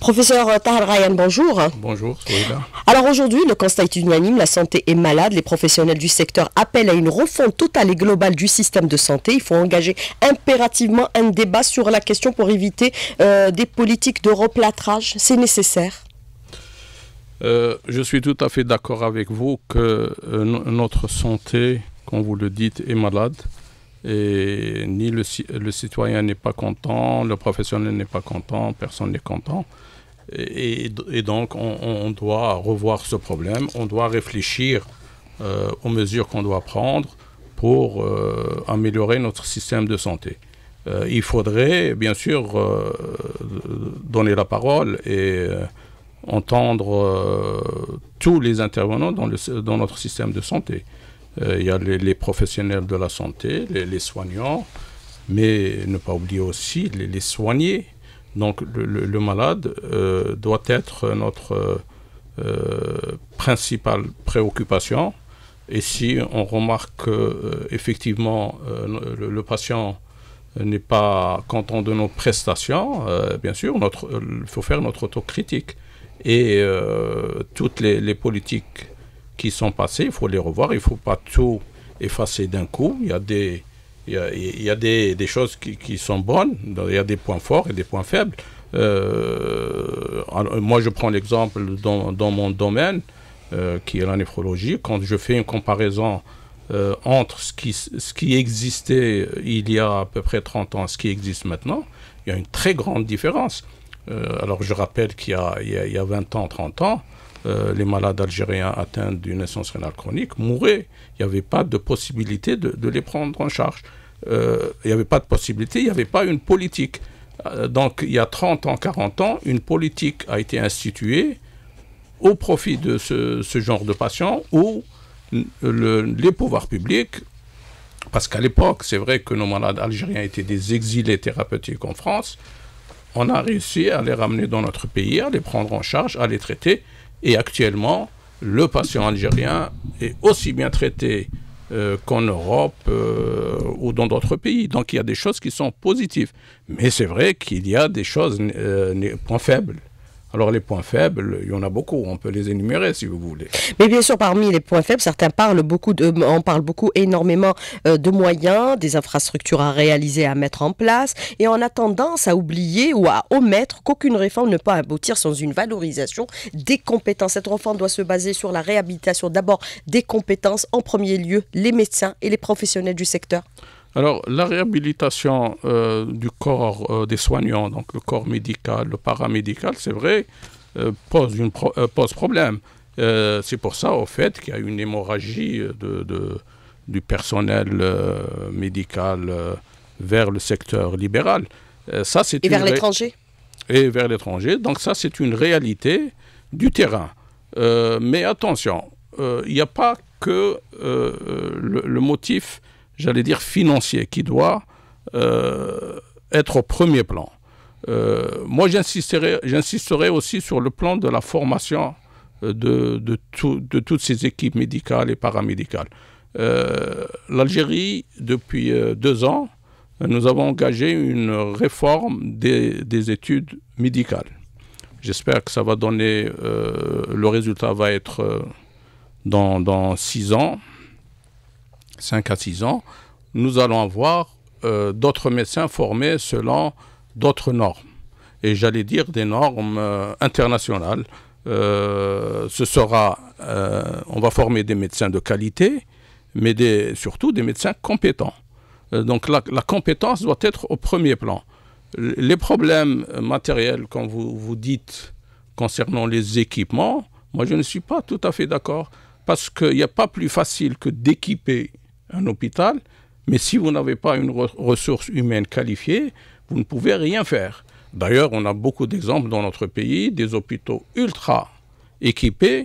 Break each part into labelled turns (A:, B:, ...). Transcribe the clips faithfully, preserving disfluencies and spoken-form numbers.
A: Professeur Tahar Ryan, bonjour.
B: Bonjour, soyez là.
A: Alors aujourd'hui, le constat est unanime, la santé est malade. Les professionnels du secteur appellent à une refonte totale et globale du système de santé. Il faut engager impérativement un débat sur la question pour éviter euh, des politiques de replâtrage. C'est nécessaire.
B: Euh, je suis tout à fait d'accord avec vous que euh, notre santé, comme vous le dites, est malade. Et ni le, le citoyen n'est pas content, le professionnel n'est pas content, personne n'est content. Et, et donc, on, on doit revoir ce problème, on doit réfléchir euh, aux mesures qu'on doit prendre pour euh, améliorer notre système de santé. Euh, il faudrait, bien sûr, euh, donner la parole et euh, entendre euh, tous les intervenants dans, le, dans notre système de santé. Euh, il y a les, les professionnels de la santé, les, les soignants, mais ne pas oublier aussi les, les soignés. Donc le, le, le malade euh, doit être notre euh, principale préoccupation. Et si on remarque qu'effectivement euh, euh, le, le patient n'est pas content de nos prestations, euh, bien sûr, il faut faire notre autocritique. Et euh, toutes les, les politiques qui sont passées, il faut les revoir, il ne faut pas tout effacer d'un coup. Il y a des, il y a, il y a des, des choses qui, qui sont bonnes, il y a des points forts et des points faibles. Euh, moi, je prends l'exemple dans, dans mon domaine, euh, qui est la néphrologie. Quand je fais une comparaison euh, entre ce qui, ce qui existait il y a à peu près trente ans et ce qui existe maintenant, il y a une très grande différence. Euh, alors, je rappelle qu'il y a, il y a, il y a vingt ans, trente ans, Euh, les malades algériens atteints d'une insuffisance rénale chronique mouraient. Il n'y avait pas de possibilité de, de les prendre en charge. Euh, il n'y avait pas de possibilité, il n'y avait pas une politique. Euh, donc, il y a trente ans, quarante ans, une politique a été instituée au profit de ce, ce genre de patients où le, les pouvoirs publics, parce qu'à l'époque, c'est vrai que nos malades algériens étaient des exilés thérapeutiques en France, on a réussi à les ramener dans notre pays, à les prendre en charge, à les traiter. Et actuellement, le patient algérien est aussi bien traité euh, qu'en Europe euh, ou dans d'autres pays. Donc il y a des choses qui sont positives. Mais c'est vrai qu'il y a des choses, euh, points faibles. Alors les points faibles, il y en a beaucoup, on peut les énumérer si vous voulez.
A: Mais bien sûr, parmi les points faibles, certains parlent beaucoup, de, on parle beaucoup énormément euh, de moyens, des infrastructures à réaliser, à mettre en place, et on a tendance à oublier ou à omettre qu'aucune réforme ne peut aboutir sans une valorisation des compétences. Cette réforme doit se baser sur la réhabilitation d'abord des compétences, en premier lieu les médecins et les professionnels du secteur.
B: Alors, la réhabilitation euh, du corps euh, des soignants, donc le corps médical, le paramédical, c'est vrai, euh, pose, une pro euh, pose problème. Euh, c'est pour ça, au fait, qu'il y a une hémorragie de, de, du personnel euh, médical euh, vers le secteur libéral. Euh, ça, c'est
A: et vers l'étranger
B: Et vers l'étranger. Donc ça, c'est une réalité du terrain. Euh, mais attention, il n'y a pas que euh, le, le motif, j'allais dire, financier, qui doit euh, être au premier plan. Euh, moi, j'insisterai, j'insisterai aussi sur le plan de la formation de, de, tout, de toutes ces équipes médicales et paramédicales. Euh, L'Algérie, depuis euh, deux ans, nous avons engagé une réforme des, des études médicales. J'espère que ça va donner, euh, le résultat va être euh, dans, dans six ans. cinq à six ans, nous allons avoir euh, d'autres médecins formés selon d'autres normes. Et j'allais dire des normes euh, internationales. Euh, ce sera, euh, on va former des médecins de qualité, mais des, surtout des médecins compétents. Euh, donc la, la compétence doit être au premier plan. Les problèmes matériels, comme vous, vous dites, concernant les équipements, moi je ne suis pas tout à fait d'accord, parce qu'il n'y a pas plus facile que d'équiper un hôpital, mais si vous n'avez pas une re ressource humaine qualifiée, vous ne pouvez rien faire. D'ailleurs, on a beaucoup d'exemples dans notre pays, des hôpitaux ultra équipés,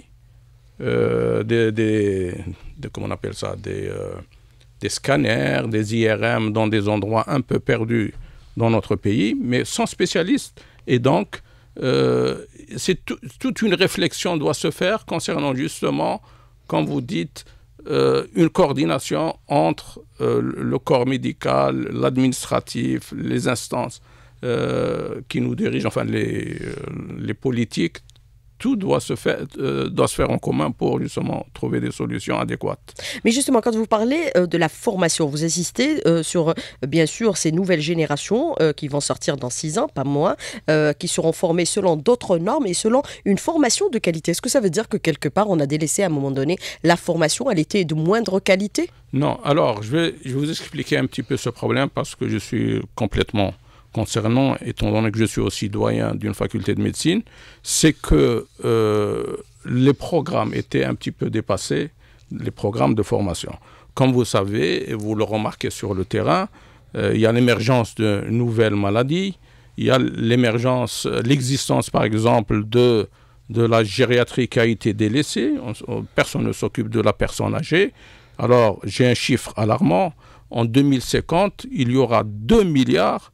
B: euh, des, des, des, comment on appelle ça, des, euh, des scanners, des I R M dans des endroits un peu perdus dans notre pays, mais sans spécialistes. Et donc, euh, c'est tout, toute une réflexion doit se faire concernant justement, comme vous dites, Euh, une coordination entre euh, le corps médical, l'administratif, les instances euh, qui nous dirigent, enfin les, les politiques, tout doit se, faire, euh, doit se faire en commun pour justement trouver des solutions adéquates.
A: Mais justement, quand vous parlez euh, de la formation, vous insistez euh, sur, euh, bien sûr, ces nouvelles générations euh, qui vont sortir dans six ans, pas moins, euh, qui seront formées selon d'autres normes et selon une formation de qualité. Est-ce que ça veut dire que quelque part, on a délaissé à un moment donné la formation, elle était de moindre qualité?
B: Non, alors je vais, je vais vous expliquer un petit peu ce problème parce que je suis complètement concernant, étant donné que je suis aussi doyen d'une faculté de médecine, c'est que euh, les programmes étaient un petit peu dépassés, les programmes de formation. Comme vous savez, et vous le remarquez sur le terrain, euh, il y a l'émergence de nouvelles maladies, il y a l'émergence, l'existence par exemple de, de la gériatrie qui a été délaissée, on, personne ne s'occupe de la personne âgée. Alors j'ai un chiffre alarmant, en deux mille cinquante, il y aura deux milliards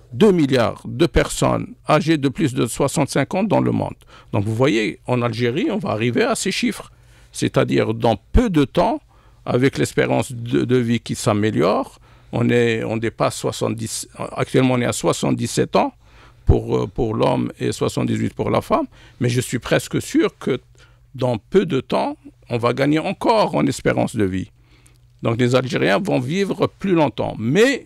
B: de personnes âgées de plus de soixante-cinq ans dans le monde. Donc vous voyez, en Algérie, on va arriver à ces chiffres. C'est-à-dire dans peu de temps, avec l'espérance de, de vie qui s'améliore, on, est, on dépasse soixante-dix, actuellement on est à soixante-dix-sept ans pour, pour l'homme et soixante-dix-huit pour la femme, mais je suis presque sûr que dans peu de temps, on va gagner encore en espérance de vie. Donc les Algériens vont vivre plus longtemps, mais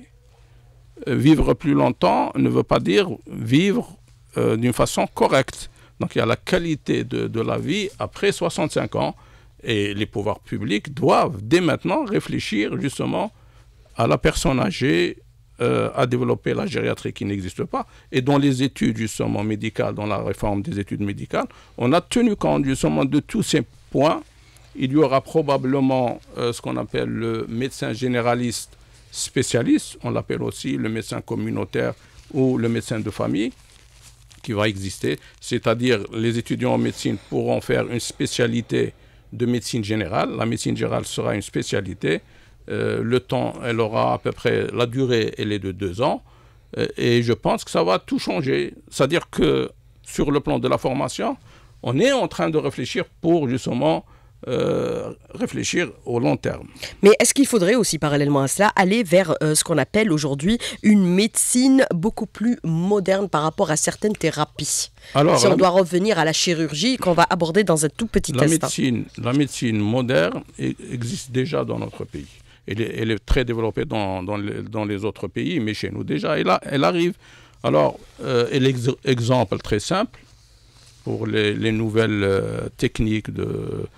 B: vivre plus longtemps ne veut pas dire vivre euh, d'une façon correcte. Donc il y a la qualité de, de la vie après soixante-cinq ans et les pouvoirs publics doivent dès maintenant réfléchir justement à la personne âgée, euh, à développer la gériatrie qui n'existe pas. Et dans les études justement médicales, dans la réforme des études médicales, on a tenu compte justement de tous ces points. Il y aura probablement euh, ce qu'on appelle le médecin généraliste spécialiste, on l'appelle aussi le médecin communautaire ou le médecin de famille qui va exister, c'est-à-dire les étudiants en médecine pourront faire une spécialité de médecine générale, la médecine générale sera une spécialité, euh, le temps, elle aura à peu près, la durée, elle est de deux ans, euh, et je pense que ça va tout changer, c'est-à-dire que sur le plan de la formation, on est en train de réfléchir pour justement Euh, réfléchir au long terme.
A: Mais est-ce qu'il faudrait aussi, parallèlement à cela, aller vers euh, ce qu'on appelle aujourd'hui une médecine beaucoup plus moderne par rapport à certaines thérapies? Alors, si on doit revenir à la chirurgie qu'on va aborder dans un tout petit
B: la
A: instant.
B: Médecine, la médecine moderne existe déjà dans notre pays. Elle est, elle est très développée dans, dans, les, dans les autres pays, mais chez nous déjà, elle, a, elle arrive. Alors, euh, et l'exemple très simple pour les, les nouvelles euh, techniques de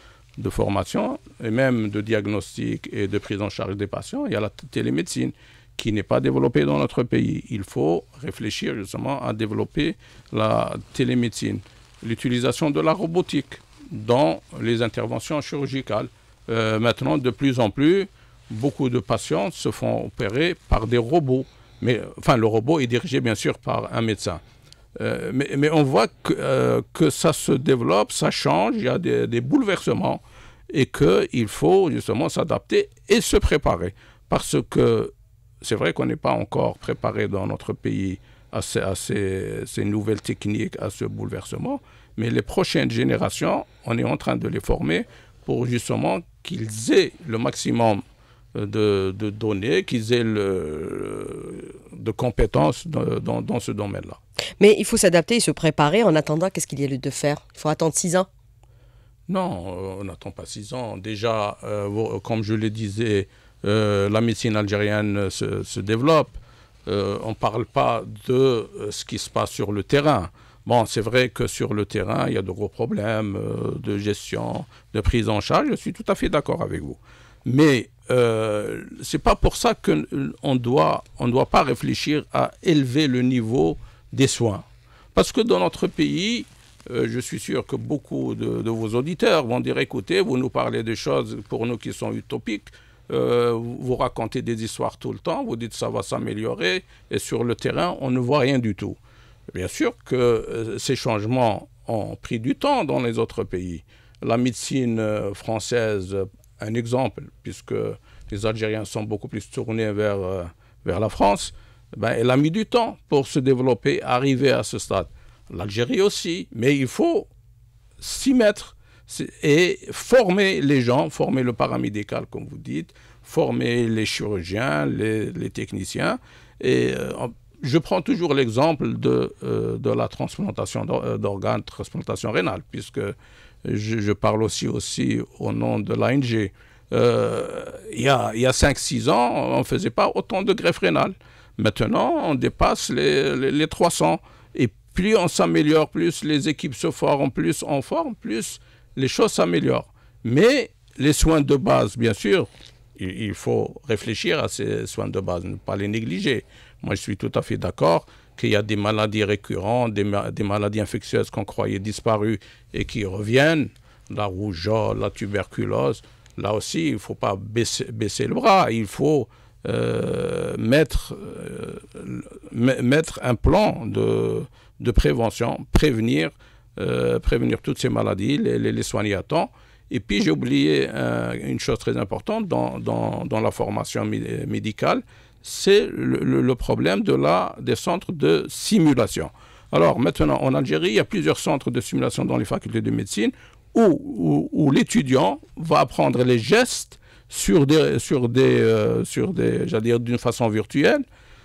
B: de formation et même de diagnostic et de prise en charge des patients, il y a la télémédecine qui n'est pas développée dans notre pays. Il faut réfléchir justement à développer la télémédecine, l'utilisation de la robotique dans les interventions chirurgicales. Euh, maintenant, de plus en plus, beaucoup de patients se font opérer par des robots. Mais, enfin, le robot est dirigé bien sûr par un médecin. Euh, mais, mais on voit que, euh, que ça se développe, ça change, il y a des, des bouleversements et qu'il faut justement s'adapter et se préparer. Parce que c'est vrai qu'on n'est pas encore préparé dans notre pays à, ces, à ces, ces nouvelles techniques, à ce bouleversement, mais les prochaines générations, on est en train de les former pour justement qu'ils aient le maximum de, de données, qu'ils aient le, de compétences dans, dans, dans ce domaine-là.
A: Mais il faut s'adapter et se préparer. En attendant, qu'est-ce qu'il y a lieu de faire? Il faut attendre six ans?
B: Non, on n'attend pas six ans. Déjà, euh, comme je le disais, euh, la médecine algérienne se, se développe. Euh, on ne parle pas de euh, ce qui se passe sur le terrain. Bon, c'est vrai que sur le terrain, il y a de gros problèmes euh, de gestion, de prise en charge. Je suis tout à fait d'accord avec vous. Mais euh, ce n'est pas pour ça qu'on doit, on doit pas réfléchir à élever le niveau des soins. Parce que dans notre pays, euh, je suis sûr que beaucoup de, de vos auditeurs vont dire, écoutez, vous nous parlez de choses pour nous qui sont utopiques, euh, vous racontez des histoires tout le temps, vous dites ça va s'améliorer, et sur le terrain, on ne voit rien du tout. Bien sûr que euh, ces changements ont pris du temps dans les autres pays. La médecine euh, française, un exemple, puisque les Algériens sont beaucoup plus tournés vers, euh, vers la France, ben, elle a mis du temps pour se développer, arriver à ce stade. L'Algérie aussi, mais il faut s'y mettre et former les gens, former le paramédical, comme vous dites, former les chirurgiens, les, les techniciens, et euh, je prends toujours l'exemple de, euh, de la transplantation d'organes, transplantation rénale, puisque je, je parle aussi, aussi au nom de l'A N G. Euh, il y a, il y a cinq six ans, on ne faisait pas autant de greffes rénales. Maintenant, on dépasse les, les, les trois cents. Et plus on s'améliore, plus les équipes se forment, plus on forme, plus les choses s'améliorent. Mais les soins de base, bien sûr, il, il faut réfléchir à ces soins de base, ne pas les négliger. Moi, je suis tout à fait d'accord qu'il y a des maladies récurrentes, des, ma des maladies infectieuses qu'on croyait disparues et qui reviennent, la rougeole, la tuberculose. Là aussi, il ne faut pas baisser, baisser le bras, il faut euh, mettre, euh, mettre un plan de, de prévention, prévenir, euh, prévenir toutes ces maladies, les, les, les soigner à temps. Et puis, j'ai oublié euh, une chose très importante dans, dans, dans la formation médicale, c'est le, le, le problème de la, des centres de simulation. Alors, maintenant, en Algérie, il y a plusieurs centres de simulation dans les facultés de médecine où, où, où l'étudiant va apprendre les gestes sur des, sur des, euh, sur des, j'allais dire, d'une façon virtuelle,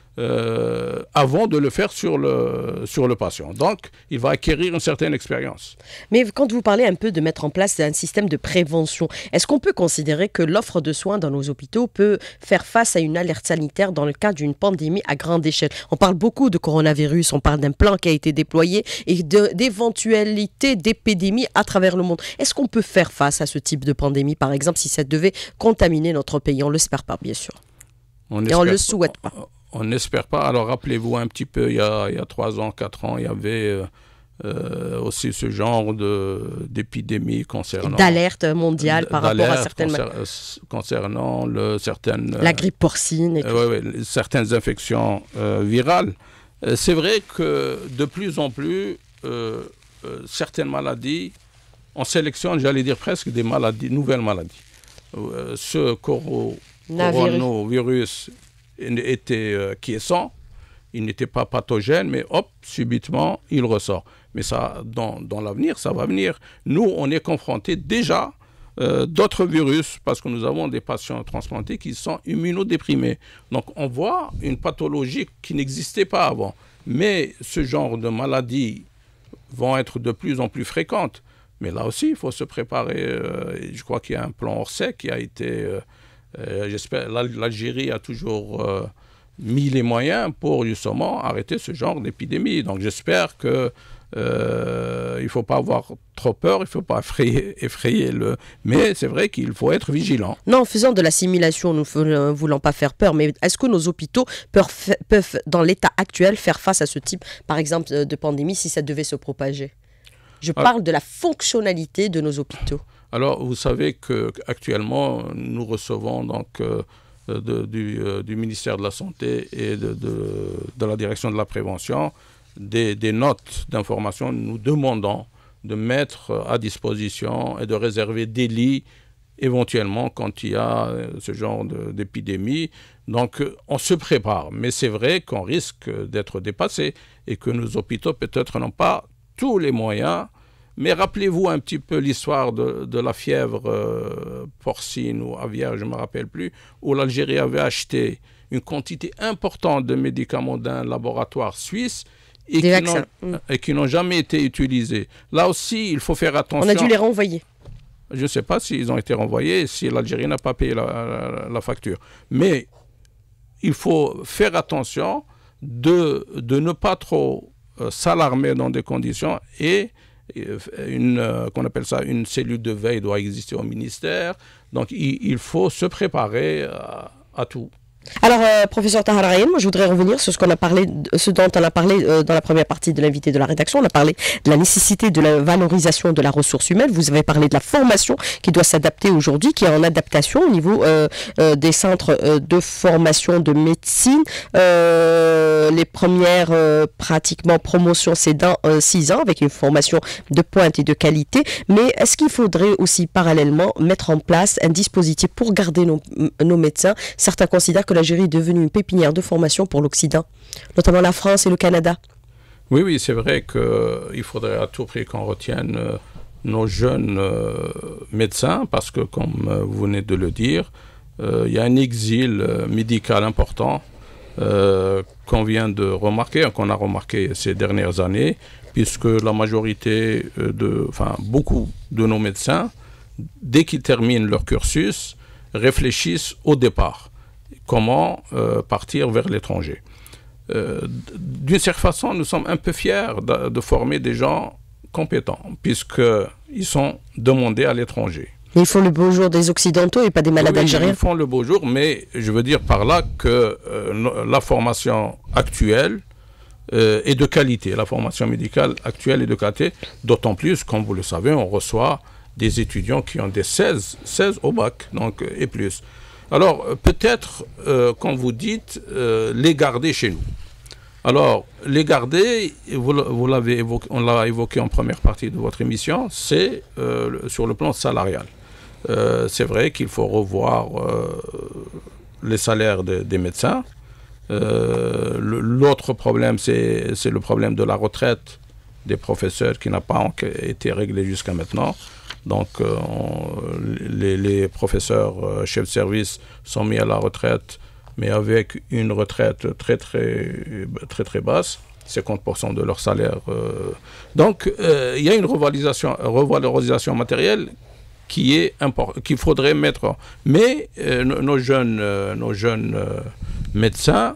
B: Euh, avant de le faire sur le, sur le patient. Donc, il va acquérir une certaine expérience.
A: Mais quand vous parlez un peu de mettre en place un système de prévention, est-ce qu'on peut considérer que l'offre de soins dans nos hôpitaux peut faire face à une alerte sanitaire dans le cas d'une pandémie à grande échelle? On parle beaucoup de coronavirus, on parle d'un plan qui a été déployé et d'éventualité d'épidémies à travers le monde. Est-ce qu'on peut faire face à ce type de pandémie, par exemple, si ça devait contaminer notre pays? On ne l'espère pas, bien sûr.
B: On
A: et on ne le souhaite pas.
B: On n'espère pas. Alors, rappelez-vous un petit peu, il y a, il y a trois ans, quatre ans, il y avait euh, euh, aussi ce genre d'épidémie concernant...
A: D'alerte mondiale par rapport à certaines...
B: Concer concernant le, certaines...
A: La grippe porcine et tout.
B: Euh, ouais, ouais, certaines infections euh, virales. Euh, C'est vrai que de plus en plus, euh, euh, certaines maladies, on sélectionne, j'allais dire presque des maladies, nouvelles maladies. Euh, ce coro coronavirus était euh, quiescent, il n'était pas pathogène, mais hop, subitement, il ressort. Mais ça, dans, dans l'avenir, ça va venir. Nous, on est confrontés déjà euh, d'autres virus, parce que nous avons des patients transplantés qui sont immunodéprimés. Donc, on voit une pathologie qui n'existait pas avant. Mais ce genre de maladies vont être de plus en plus fréquentes. Mais là aussi, il faut se préparer. Euh, je crois qu'il y a un plan Orsec qui a été... Euh, Euh, j'espère l'Algérie a toujours euh, mis les moyens pour justement arrêter ce genre d'épidémie. Donc j'espère que euh, il ne faut pas avoir trop peur, il ne faut pas effrayer, effrayer le... Mais c'est vrai qu'il faut être vigilant.
A: Non, en faisant de la simulation, nous ne voulons pas faire peur, mais est-ce que nos hôpitaux peuvent, peuvent, dans l'état actuel, faire face à ce type, par exemple, de pandémie si ça devait se propager? Je parle ah. de la fonctionnalité de nos hôpitaux.
B: Alors, vous savez qu'actuellement, nous recevons donc euh, de, du, euh, du ministère de la Santé et de, de, de la direction de la prévention des, des notes d'information nous demandant de mettre à disposition et de réserver des lits éventuellement quand il y a ce genre d'épidémie. Donc, on se prépare. Mais c'est vrai qu'on risque d'être dépassé et que nos hôpitaux peut-être n'ont pas tous les moyens. Mais rappelez-vous un petit peu l'histoire de, de la fièvre euh, porcine ou aviaire, je ne me rappelle plus, où l'Algérie avait acheté une quantité importante de médicaments d'un laboratoire suisse et qui n'ont jamais été utilisés. Là aussi, il faut faire attention.
A: On a dû les renvoyer.
B: Je ne sais pas s'ils ont été renvoyés, si l'Algérie n'a pas payé la, la, la facture. Mais il faut faire attention de, de ne pas trop euh, s'alarmer dans des conditions et... Une, euh, qu'on appelle ça une cellule de veille doit exister au ministère. Donc, il, il faut se préparer à, à tout.
A: Alors, euh, professeur Tahar Raïen, moi je voudrais revenir sur ce, qu'on a parlé, ce dont on a parlé euh, dans la première partie de l'invité de la rédaction. On a parlé de la nécessité de la valorisation de la ressource humaine. Vous avez parlé de la formation qui doit s'adapter aujourd'hui, qui est en adaptation au niveau euh, euh, des centres euh, de formation de médecine. Euh, les premières euh, pratiquement promotions, c'est dans euh, six ans, avec une formation de pointe et de qualité. Mais est-ce qu'il faudrait aussi parallèlement mettre en place un dispositif pour garder nos, nos médecins? Certains considèrent que l'Algérie est devenue une pépinière de formation pour l'Occident, notamment la France et le Canada.
B: Oui, oui, c'est vrai qu'il faudrait à tout prix qu'on retienne euh, nos jeunes euh, médecins, parce que, comme euh, vous venez de le dire, il euh, y a un exil euh, médical important euh, qu'on vient de remarquer, qu'on a remarqué ces dernières années, puisque la majorité, de, enfin beaucoup de nos médecins, dès qu'ils terminent leur cursus, réfléchissent au départ. Comment euh, partir vers l'étranger. Euh, D'une certaine façon, nous sommes un peu fiers de, de former des gens compétents, puisqu'ils sont demandés à l'étranger.
A: Ils font le beau jour des Occidentaux et pas des malades
B: oui,
A: algériens.
B: Ils font le beau jour, mais je veux dire par là que euh, la formation actuelle euh, est de qualité. La formation médicale actuelle est de qualité, d'autant plus, comme vous le savez, on reçoit des étudiants qui ont des seize, seize au bac, donc, et plus. Alors, peut-être, euh, comme vous dites, euh, les garder chez nous. Alors, les garder, vous, vous l'avez évoqué, on l'a évoqué en première partie de votre émission, c'est euh, sur le plan salarial. Euh, c'est vrai qu'il faut revoir euh, les salaires de, des médecins. Euh, L'autre problème, c'est le problème de la retraite des professeurs qui n'a pas été réglé jusqu'à maintenant. Donc, euh, on, les, les professeurs euh, chefs de service sont mis à la retraite, mais avec une retraite très, très, très, très basse, cinquante pour cent de leur salaire. Euh. Donc, euh, il y a une revalorisation, revalorisation matérielle qui est important, qu'il faudrait mettre. Mais euh, nos jeunes, euh, nos jeunes euh, médecins,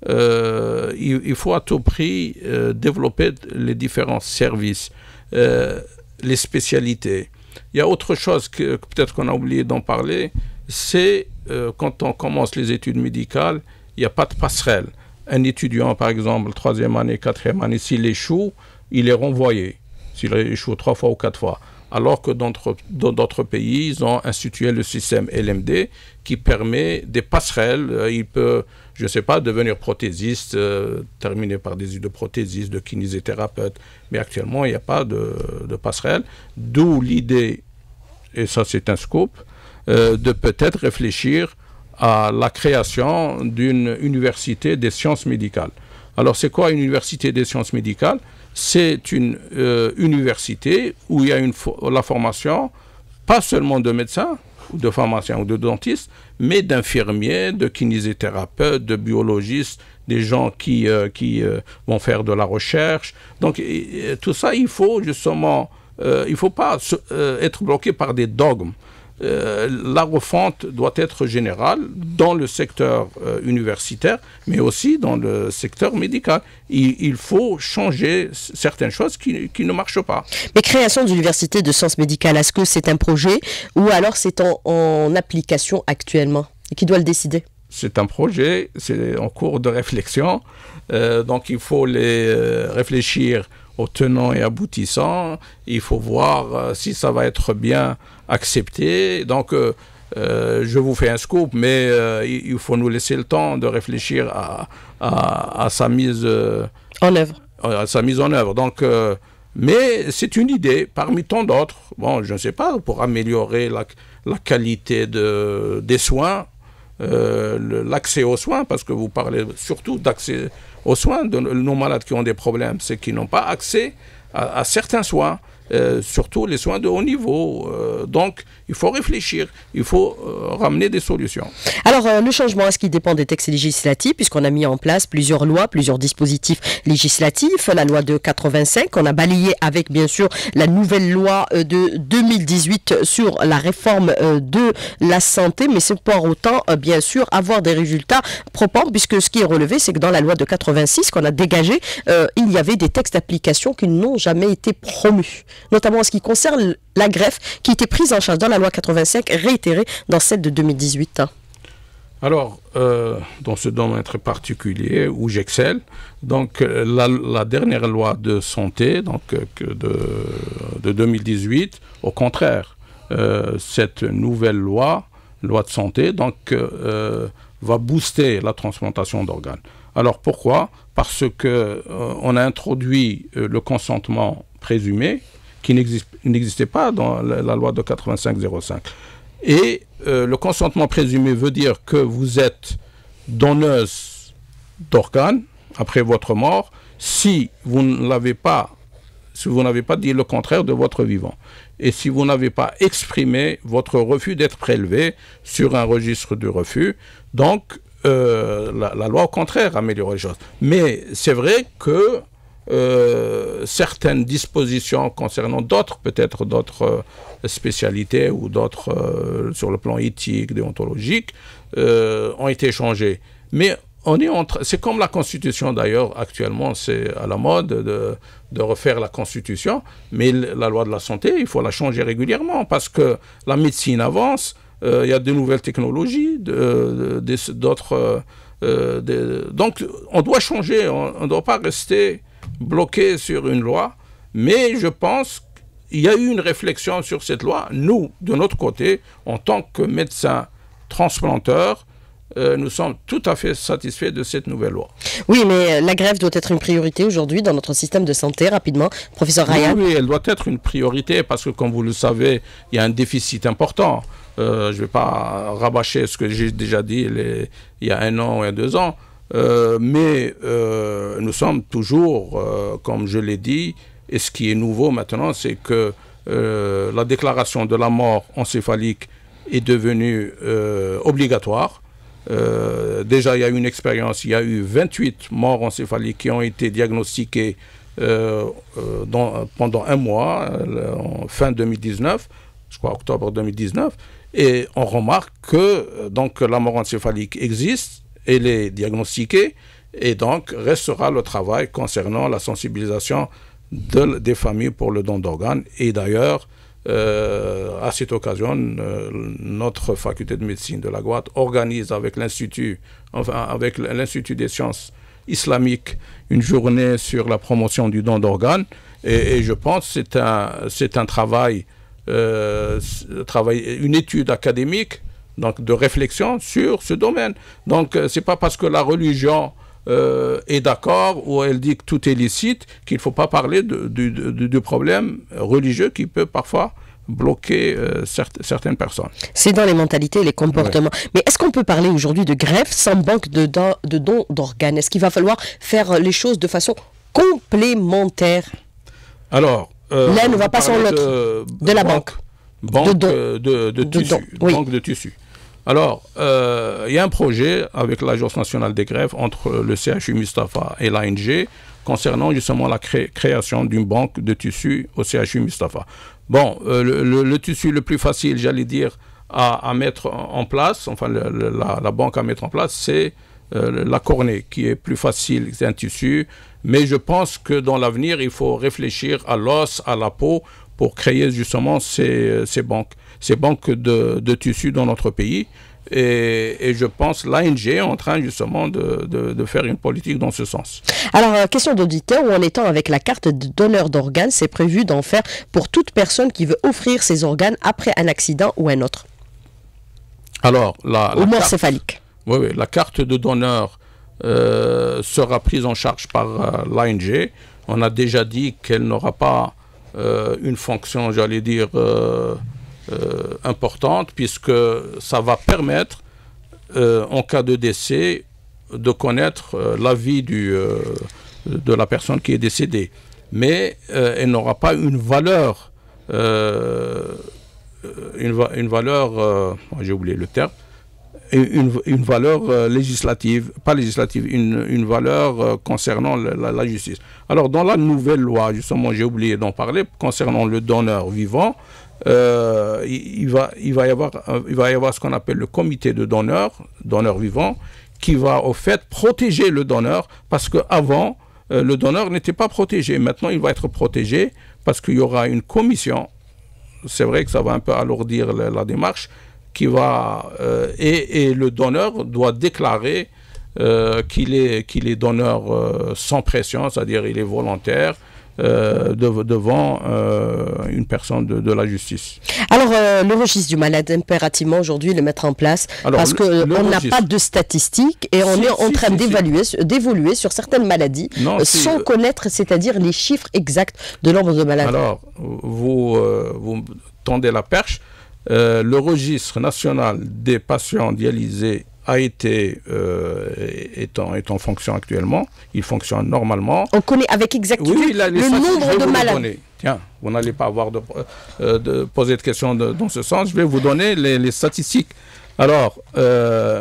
B: euh, il, il faut à tout prix euh, développer les différents services, euh, les spécialités. Il y a autre chose que, que peut-être qu'on a oublié d'en parler, c'est euh, quand on commence les études médicales, il n'y a pas de passerelle. Un étudiant, par exemple, troisième année, quatrième année, s'il échoue, il est renvoyé. S'il échoue trois fois ou quatre fois. Alors que dans d'autres pays, ils ont institué le système L M D qui permet des passerelles. Il peut, je ne sais pas, devenir prothésiste, euh, terminer par des études de prothésiste, de kinésithérapeute. Mais actuellement, il n'y a pas de, de passerelle. D'où l'idée, et ça c'est un scoop, euh, de peut-être réfléchir à la création d'une université des sciences médicales. Alors c'est quoi une université des sciences médicales ? C'est une euh, université où il y a une fo la formation, pas seulement de médecins, ou de pharmaciens ou de dentistes, mais d'infirmiers, de kinésithérapeutes, de biologistes, des gens qui, euh, qui euh, vont faire de la recherche. Donc et, et, tout ça, il faut justement, euh, il ne faut pas se, euh, être bloqué par des dogmes. Euh, la refonte doit être générale dans le secteur euh, universitaire, mais aussi dans le secteur médical. Il, il faut changer certaines choses qui, qui ne marchent pas.
A: Mais création d'université de sciences médicales, est-ce que c'est un projet ou alors c'est en, en application actuellement? Et qui doit le décider?
B: C'est un projet, c'est en cours de réflexion. Euh, donc il faut les euh, réfléchir aux tenants et aboutissants. Il faut voir euh, si ça va être bien accepté. Donc, euh, euh, je vous fais un scoop, mais euh, il faut nous laisser le temps de réfléchir à, à, à sa mise euh,
A: en œuvre.
B: À sa mise en œuvre. Donc, euh, mais c'est une idée parmi tant d'autres. Bon, je ne sais pas, pour améliorer la, la qualité de, des soins, euh, l'accès aux soins, parce que vous parlez surtout d'accès aux soins. De nos malades qui ont des problèmes, c'est qu'ils n'ont pas accès à, à certains soins. Euh, surtout les soins de haut niveau. Euh, donc, il faut réfléchir, il faut euh, ramener des solutions.
A: Alors, euh, le changement, est-ce qu'il dépend des textes législatifs, puisqu'on a mis en place plusieurs lois, plusieurs dispositifs législatifs, la loi de quatre-vingt-cinq, on a balayé avec, bien sûr, la nouvelle loi euh, de deux mille dix-huit sur la réforme euh, de la santé, mais c'est pour autant, euh, bien sûr, avoir des résultats probants, puisque ce qui est relevé, c'est que dans la loi de quatre-vingt-six qu'on a dégagée, euh, il y avait des textes d'application qui n'ont jamais été promus, notamment en ce qui concerne la greffe qui était prise en charge dans la loi quatre-vingt-cinq, réitérée dans celle de deux mille dix-huit.
B: Alors, euh, dans ce domaine très particulier où j'excelle, donc la, la dernière loi de santé donc, de, de deux mille dix-huit, au contraire, euh, cette nouvelle loi, loi de santé, donc, euh, va booster la transplantation d'organes. Alors pourquoi? Parce qu'on euh, a introduit euh, le consentement présumé, qui n'existait pas dans la, la loi de quatre-vingt-cinq zéro cinq. Et euh, le consentement présumé veut dire que vous êtes donneuse d'organes après votre mort si vous ne l'avez pas, si vous n'avez pas dit le contraire de votre vivant. Et si vous n'avez pas exprimé votre refus d'être prélevé sur un registre de refus. Donc, euh, la, la loi, au contraire, améliore les choses. Mais c'est vrai que euh, certaines dispositions concernant d'autres, peut-être d'autres euh, spécialités ou d'autres euh, sur le plan éthique, déontologique, euh, ont été changées. Mais on est en train, c'est comme la Constitution d'ailleurs, actuellement c'est à la mode de, de refaire la Constitution, mais la loi de la santé, il faut la changer régulièrement parce que la médecine avance, il euh, y a de nouvelles technologies, d'autres... Euh, de, donc on doit changer, on ne doit pas rester bloqué sur une loi, mais je pense qu'il y a eu une réflexion sur cette loi. Nous, de notre côté, en tant que médecins transplanteurs, Euh, nous sommes tout à fait satisfaits de cette nouvelle loi.
A: Oui, mais la greffe doit être une priorité aujourd'hui dans notre système de santé, rapidement. Professeur Ryan.
B: Oui, oui, elle doit être une priorité parce que, comme vous le savez, il y a un déficit important. Euh, je ne vais pas rabâcher ce que j'ai déjà dit les, il y a un an ou deux ans, euh, mais euh, nous sommes toujours, euh, comme je l'ai dit, et ce qui est nouveau maintenant, c'est que euh, la déclaration de la mort encéphalique est devenue euh, obligatoire. Euh, déjà, il y a eu une expérience, il y a eu vingt-huit morts encéphaliques qui ont été diagnostiquées euh, euh, dans, pendant un mois, euh, en fin deux mille dix-neuf, je crois octobre deux mille dix-neuf, et on remarque que donc, la mort encéphalique existe, elle est diagnostiquée, et donc restera le travail concernant la sensibilisation de, des familles pour le don d'organes. Et d'ailleurs, Euh, à cette occasion, euh, notre faculté de médecine de la Guadeloupe organise avec l'Institut, enfin avec l'Institut des sciences islamiques, une journée sur la promotion du don d'organes. Et, et je pense que c'est un, c'est un travail, euh, travail, une étude académique, donc de réflexion sur ce domaine. Donc, euh, c'est pas parce que la religion Euh, est d'accord ou elle dit que tout est licite qu'il ne faut pas parler de, de, de, de problèmes religieux qui peut parfois bloquer euh, certes, certaines personnes.
A: C'est dans les mentalités, les comportements. Ouais. Mais est-ce qu'on peut parler aujourd'hui de greffe sans banque de, don, de dons d'organes? Est-ce qu'il va falloir faire les choses de façon complémentaire?
B: Alors,
A: euh, l'un ne va pas sans l'autre. De, de la banque.
B: Banque de, don. de, de, de, de tissu.
A: Oui.
B: Banque de tissu. Alors, euh, il y a un projet avec l'Agence nationale des greffes entre le C H U Mustapha et l'A N G concernant justement la cré création d'une banque de tissu au C H U Mustapha. Bon, euh, le, le, le tissu le plus facile, j'allais dire, à, à mettre en place, enfin le, le, la, la banque à mettre en place, c'est euh, la cornée, qui est plus facile, c'est un tissu. Mais je pense que dans l'avenir, il faut réfléchir à l'os, à la peau, pour créer justement ces, ces banques, ces banques de, de tissus dans notre pays. Et, et je pense l'A N G est en train justement de, de, de faire une politique dans ce sens.
A: Alors, question d'auditeur, où en étant avec la carte de donneur d'organes, c'est prévu d'en faire pour toute personne qui veut offrir ses organes après un accident ou un autre?
B: Alors, la, la
A: ou mort
B: carte,
A: céphalique.
B: Oui, oui, la carte de donneur euh, sera prise en charge par euh, l'A N G. On a déjà dit qu'elle n'aura pas euh, une fonction, j'allais dire, euh, euh, importante, puisque ça va permettre, euh, en cas de décès, de connaître euh, l'avis du, euh, de la personne qui est décédée. Mais euh, elle n'aura pas une valeur, euh, une, va une valeur, euh, j'ai oublié le terme, une, une valeur euh, législative, pas législative, une, une valeur euh, concernant le, la, la justice. Alors, dans la nouvelle loi, justement, j'ai oublié d'en parler, concernant le donneur vivant, euh, il, il, va, il, va y avoir, il va y avoir ce qu'on appelle le comité de donneurs, donneur vivant, qui va, au fait, protéger le donneur, parce qu'avant, euh, le donneur n'était pas protégé. Maintenant, il va être protégé, parce qu'il y aura une commission, c'est vrai que ça va un peu alourdir la, la démarche, qui va euh, et, et le donneur doit déclarer euh, qu'il est qu'il est donneur euh, sans pression, c'est-à-dire il est volontaire euh, de, devant euh, une personne de, de la justice.
A: Alors euh, le registre du malade, impérativement aujourd'hui le mettre en place. Alors, parce qu'on n'a pas de statistiques et on si, est en si, train si, d'évaluer si. d'évoluer sur certaines maladies non, euh, sans si, connaître, c'est-à-dire les chiffres exacts de nombre de malades.
B: Alors vous euh, vous tendez la perche. Euh, le registre national des patients dialysés a été euh, est, en, est en fonction actuellement. Il fonctionne normalement.
A: On connaît avec exactitude oui, là, le nombre de malades.
B: Tiens, vous n'allez pas avoir de, euh, de poser de questions de, dans ce sens. Je vais vous donner les, les statistiques. Alors, euh,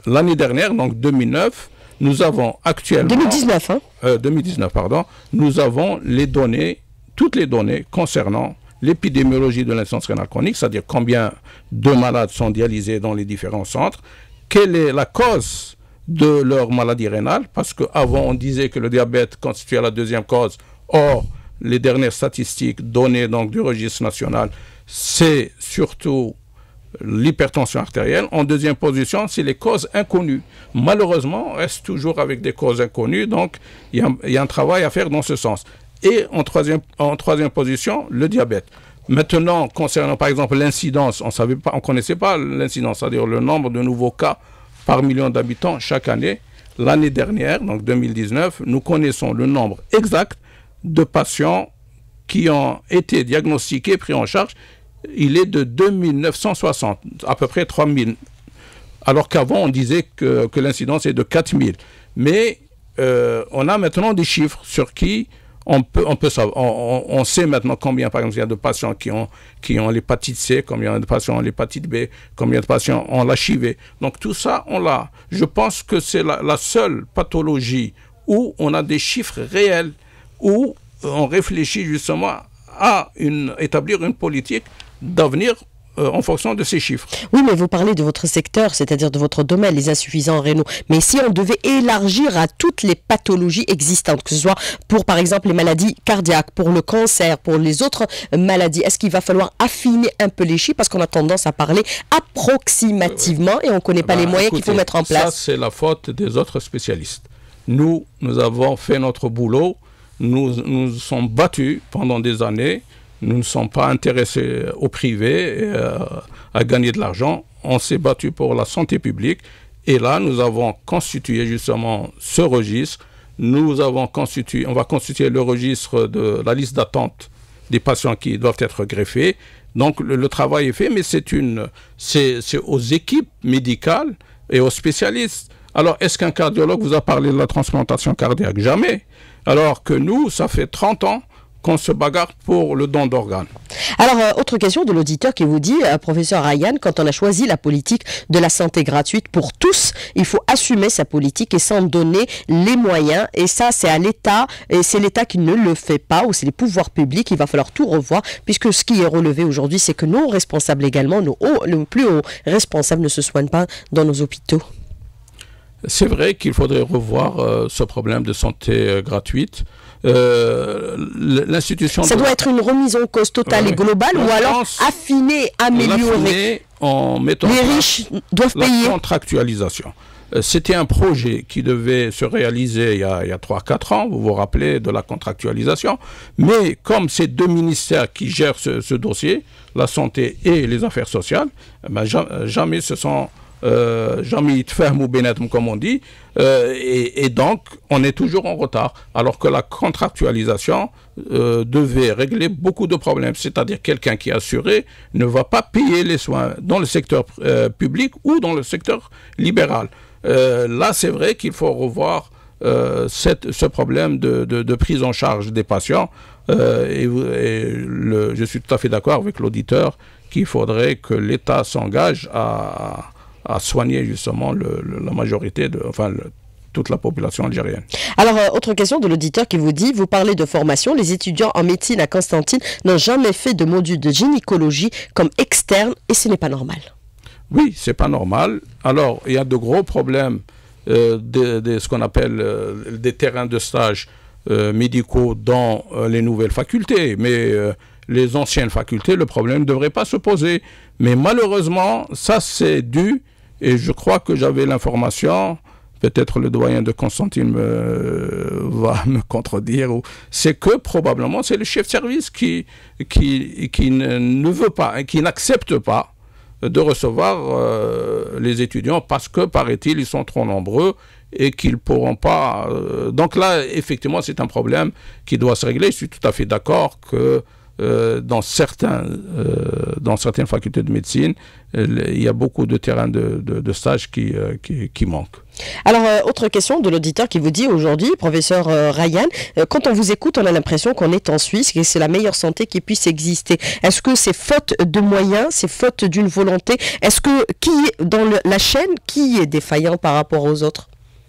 B: l'année dernière, donc deux mille neuf, nous avons actuellement...
A: deux mille dix-neuf, hein
B: euh, deux mille dix-neuf, pardon. Nous avons les données, toutes les données concernant l'épidémiologie de l'insuffisance rénale chronique, c'est-à-dire combien de malades sont dialysés dans les différents centres, quelle est la cause de leur maladie rénale, parce qu'avant on disait que le diabète constituait la deuxième cause. Or, les dernières statistiques données donc du registre national, c'est surtout l'hypertension artérielle. En deuxième position, c'est les causes inconnues. Malheureusement, on reste toujours avec des causes inconnues, donc il y, y a un travail à faire dans ce sens. Et en troisième, en troisième position, le diabète. Maintenant, concernant par exemple l'incidence, on savait pas, on connaissait pas l'incidence, c'est-à-dire le nombre de nouveaux cas par million d'habitants chaque année. L'année dernière, donc deux mille dix-neuf, nous connaissons le nombre exact de patients qui ont été diagnostiqués, pris en charge. Il est de deux mille neuf cent soixante, à peu près trois mille. Alors qu'avant, on disait que, que l'incidence est de quatre mille. Mais euh, on a maintenant des chiffres sur qui on peut, on peut savoir. On, on, on sait maintenant combien, par exemple, il y a de patients qui ont, qui ont l'hépatite C, combien de patients ont l'hépatite B, combien de patients ont l'H I V. Donc tout ça, on l'a. Je pense que c'est la, la seule pathologie où on a des chiffres réels, où on réfléchit justement à une, établir une politique d'avenir euh, en fonction de ces chiffres.
A: Oui, mais vous parlez de votre secteur, c'est-à-dire de votre domaine, les insuffisants rénaux. Mais si on devait élargir à toutes les pathologies existantes, que ce soit pour, par exemple, les maladies cardiaques, pour le cancer, pour les autres maladies, est-ce qu'il va falloir affiner un peu les chiffres parce qu'on a tendance à parler approximativement et on ne connaît pas bah, les moyens qu'il faut mettre en place?
B: Ça, c'est la faute des autres spécialistes. Nous, nous avons fait notre boulot. Nous nous sommes battus pendant des années. Nous ne sommes pas intéressés au privé euh, à gagner de l'argent. On s'est battu pour la santé publique. Et là, nous avons constitué justement ce registre. Nous avons constitué, on va constituer le registre de la liste d'attente des patients qui doivent être greffés. Donc le, le travail est fait, mais c'est une, c'est, c'est aux équipes médicales et aux spécialistes. Alors, est-ce qu'un cardiologue vous a parlé de la transplantation cardiaque? Jamais. Alors que nous, ça fait trente ans qu'on se bagarre pour le don d'organes.
A: Alors, euh, autre question de l'auditeur qui vous dit, euh, professeur Ryan, quand on a choisi la politique de la santé gratuite pour tous, il faut assumer sa politique et s'en donner les moyens. Et ça, c'est à l'État, et c'est l'État qui ne le fait pas, ou c'est les pouvoirs publics. Il va falloir tout revoir, puisque ce qui est relevé aujourd'hui, c'est que nos responsables également, nos hauts, les plus hauts responsables ne se soignent pas dans nos hôpitaux.
B: C'est vrai qu'il faudrait revoir euh, ce problème de santé euh, gratuite. Euh, l'institution...
A: Ça
B: de...
A: doit être une remise en cause totale euh, et globale, ou alors affiner, améliorer.
B: En mettant
A: les riches doivent
B: la
A: payer.
B: La contractualisation. Euh, C'était un projet qui devait se réaliser il y a, il y a trois quatre ans, vous vous rappelez de la contractualisation. Mais comme ces deux ministères qui gèrent ce, ce dossier, la santé et les affaires sociales, ben, jamais se sont... Euh, jamais de ferme ou bénétum comme on dit, euh, et, et donc on est toujours en retard, alors que la contractualisation euh, devait régler beaucoup de problèmes, c'est-à-dire quelqu'un qui est assuré ne va pas payer les soins dans le secteur euh, public ou dans le secteur libéral. Euh, là, c'est vrai qu'il faut revoir euh, cette, ce problème de, de, de prise en charge des patients, euh, et, et le, je suis tout à fait d'accord avec l'auditeur qu'il faudrait que l'État s'engage à à soigner justement le, le, la majorité, de, enfin le, toute la population algérienne.
A: Alors, euh, autre question de l'auditeur qui vous dit, vous parlez de formation, les étudiants en médecine à Constantine n'ont jamais fait de module de gynécologie comme externe et ce n'est pas normal.
B: Oui, c'est pas normal. Alors, il y a de gros problèmes euh, de, de ce qu'on appelle euh, des terrains de stage euh, médicaux dans euh, les nouvelles facultés, mais euh, les anciennes facultés, le problème ne devrait pas se poser. Mais malheureusement, ça c'est dû, et je crois que j'avais l'information, peut-être le doyen de Constantine me, va me contredire, c'est que probablement c'est le chef de service qui, qui, qui ne, ne veut pas, qui n'accepte pas de recevoir euh, les étudiants parce que, paraît-il, ils sont trop nombreux et qu'ils ne pourront pas... Euh, donc là, effectivement, c'est un problème qui doit se régler. Je suis tout à fait d'accord que Euh, dans, certains, euh, dans certaines facultés de médecine, euh, il y a beaucoup de terrains de, de, de stage qui, euh, qui, qui manquent.
A: Alors, euh, autre question de l'auditeur qui vous dit aujourd'hui, professeur euh, Ryan, euh, quand on vous écoute, on a l'impression qu'on est en Suisse et que c'est la meilleure santé qui puisse exister. Est-ce que c'est faute de moyens, c'est faute d'une volonté? Est-ce que, qui dans le, la chaîne, qui est défaillant par rapport aux autres?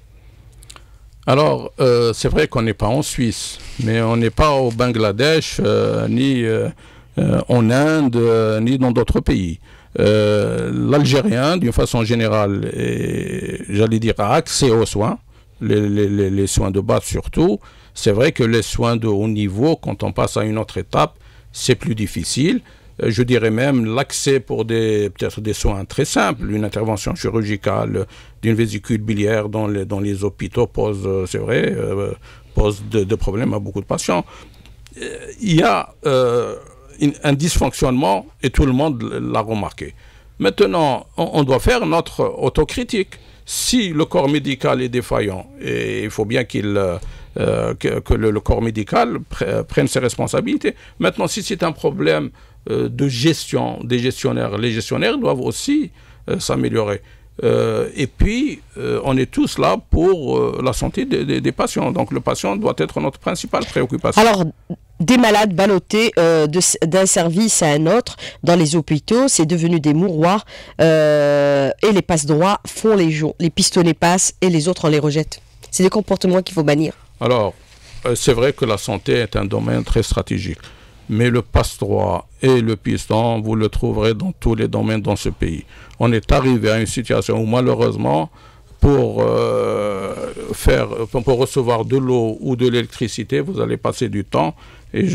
B: Alors, euh, c'est vrai qu'on n'est pas en Suisse, mais on n'est pas au Bangladesh, euh, ni euh, euh, en Inde, euh, ni dans d'autres pays. Euh, L'Algérien, d'une façon générale, j'allais dire, a accès aux soins, les, les, les soins de base surtout. C'est vrai que les soins de haut niveau, quand on passe à une autre étape, c'est plus difficile. Euh, je dirais même l'accès pour des, peut-être des soins très simples, une intervention chirurgicale d'une vésicule biliaire dans les, dans les hôpitaux pose, c'est vrai, euh, pose de, de problèmes à beaucoup de patients. Euh, il y a... Euh, un dysfonctionnement et tout le monde l'a remarqué. Maintenant, on, on doit faire notre autocritique. Si le corps médical est défaillant, et il faut bien qu'il, euh, que, que le, le corps médical pre, prenne ses responsabilités. Maintenant, si c'est un problème euh, de gestion des gestionnaires, les gestionnaires doivent aussi euh, s'améliorer. Euh, et puis, euh, on est tous là pour euh, la santé des, des, des patients. Donc, le patient doit être notre principale préoccupation.
A: Alors, des malades ballottés euh, d'un service à un autre dans les hôpitaux, c'est devenu des mouroirs euh, et les passe-droits font les jours. Les pistonnets passent et les autres on les rejette. C'est des comportements qu'il faut bannir.
B: Alors, euh, c'est vrai que la santé est un domaine très stratégique. Mais le passe-droit et le piston, vous le trouverez dans tous les domaines dans ce pays. On est arrivé à une situation où malheureusement, pour, euh, faire, pour recevoir de l'eau ou de l'électricité, vous allez passer du temps et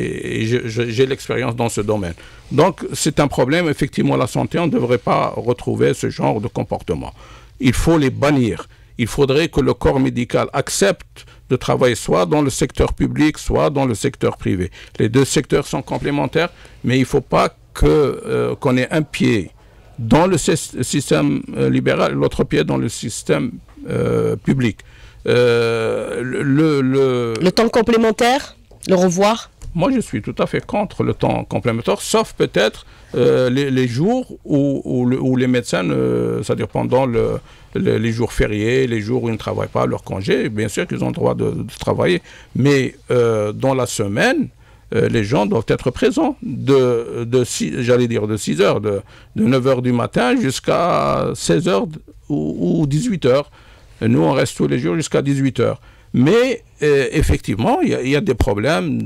B: j'ai l'expérience dans ce domaine. Donc c'est un problème, effectivement, la santé, on ne devrait pas retrouver ce genre de comportement. Il faut les bannir. Il faudrait que le corps médical accepte de travailler soit dans le secteur public, soit dans le secteur privé. Les deux secteurs sont complémentaires, mais il ne faut pas que, euh, qu'on ait un pied dans le système euh, libéral et l'autre pied dans le système euh, public. Euh, le, le,
A: le temps complémentaire, le revoir?
B: Moi, je suis tout à fait contre le temps complémentaire, sauf peut-être euh, les, les jours où, où, le, où les médecins, euh, c'est-à-dire pendant le, le, les jours fériés, les jours où ils ne travaillent pas, leur congé, bien sûr qu'ils ont le droit de, de travailler, mais euh, dans la semaine, euh, les gens doivent être présents de, de j'allais dire de six heures, de, de neuf heures du matin jusqu'à seize heures ou, ou dix-huit heures. Nous, on reste tous les jours jusqu'à dix-huit heures. Mais euh, effectivement, il y, y a des problèmes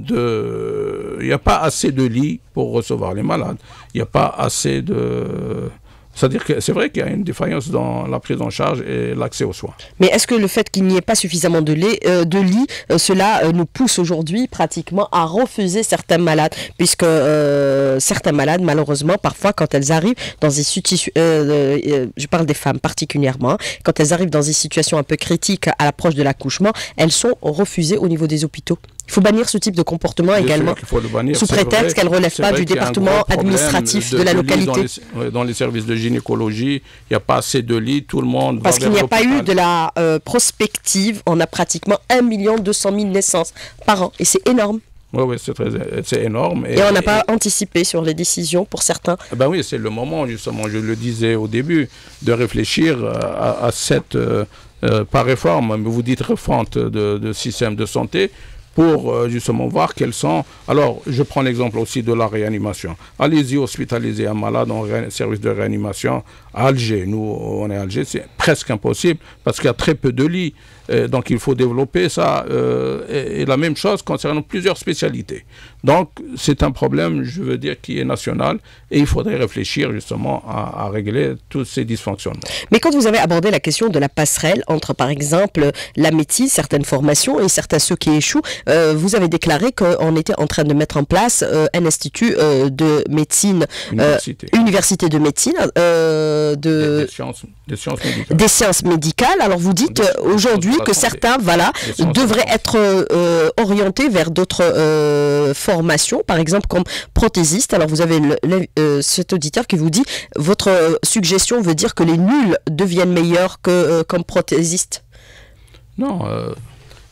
B: de... Il n'y a pas assez de lits pour recevoir les malades. Il n'y a pas assez de... C'est-à-dire que c'est vrai qu'il y a une défaillance dans la prise en charge et l'accès aux soins.
A: Mais est-ce que le fait qu'il n'y ait pas suffisamment de, lait, euh, de lits, euh, cela euh, nous pousse aujourd'hui pratiquement à refuser certains malades? Puisque euh, certains malades, malheureusement, parfois, quand elles arrivent dans des situations... Euh, euh, je parle des femmes particulièrement, quand elles arrivent dans des situations un peu critiques à l'approche de l'accouchement, elles sont refusées au niveau des hôpitaux. Il faut bannir ce type de comportement Bien également, bannir, sous prétexte qu'elle ne relève pas du département administratif de, de la localité.
B: Dans les, dans les services de gynécologie, il n'y a pas assez de lits, tout le monde
A: Parce qu'il n'y a pas eu de la euh, prospective, on a pratiquement un million deux cent mille naissances par an, et c'est énorme.
B: Oui, oui, c'est énorme.
A: Et, et on n'a pas et, anticipé sur les décisions pour certains.
B: Ben oui, c'est le moment, justement, je le disais au début, de réfléchir à, à cette, euh, euh, pas réforme, mais vous dites refonte de, de système de santé, pour euh, justement voir quels sont... Alors, je prends l'exemple aussi de la réanimation. Allez-y hospitaliser un malade en service de réanimation à Alger. Nous, on est à Alger, c'est presque impossible parce qu'il y a très peu de lits. Euh, donc, il faut développer ça. Euh, et, et la même chose concernant plusieurs spécialités. Donc, c'est un problème, je veux dire, qui est national et il faudrait réfléchir justement à, à régler tous ces dysfonctionnements.
A: Mais quand vous avez abordé la question de la passerelle entre, par exemple, la médecine, certaines formations et certains ceux qui échouent, euh, vous avez déclaré qu'on était en train de mettre en place euh, un institut euh, de médecine,
B: université,
A: euh, université de médecine, euh, de,
B: des, des, sciences, des sciences médicales.
A: Des sciences médicales. Alors vous dites aujourd'hui que certains, voilà, devraient être euh, orientés vers d'autres euh, formations, par exemple comme prothésiste. Alors vous avez le, le, euh, cet auditeur qui vous dit, votre euh, suggestion veut dire que les nuls deviennent meilleurs que euh, comme prothésistes?
B: Non, euh,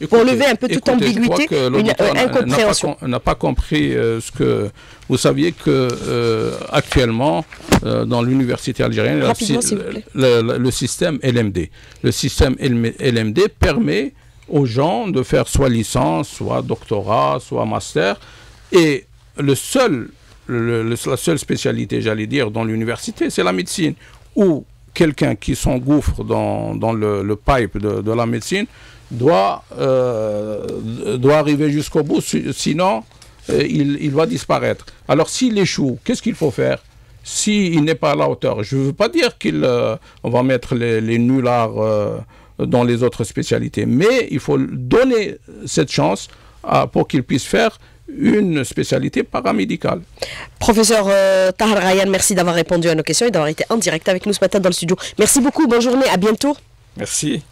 A: Écoutez, pour lever un peu toute
B: écoutez,
A: ambiguïté, une euh, incompréhension.
B: On n'a pas, pas compris euh, ce que... Vous saviez que euh, actuellement, euh, dans l'université algérienne, le, le, le système L M D, le système L M D permet aux gens de faire soit licence, soit doctorat, soit master, et le seul, le, le, la seule spécialité, j'allais dire, dans l'université, c'est la médecine, où quelqu'un qui s'engouffre dans, dans le, le pipe de, de la médecine doit, euh, doit arriver jusqu'au bout, sinon euh, il, il va disparaître. Alors s'il échoue, qu'est-ce qu'il faut faire? S'il n'est pas à la hauteur, je ne veux pas dire qu'on euh, va mettre les, les nullards euh, dans les autres spécialités, mais il faut donner cette chance à, pour qu'il puisse faire une spécialité paramédicale.
A: Professeur euh, Tahar Rayan, merci d'avoir répondu à nos questions et d'avoir été en direct avec nous ce matin dans le studio. Merci beaucoup, bonne journée, à bientôt.
B: Merci.